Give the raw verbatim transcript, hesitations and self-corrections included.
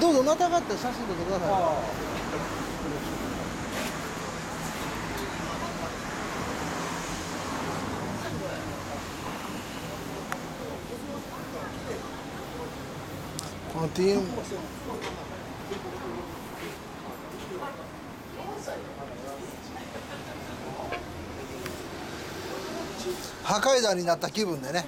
どうぞまたがって写真撮ってください。あ、ティーエム。破壊弾になった気分でね。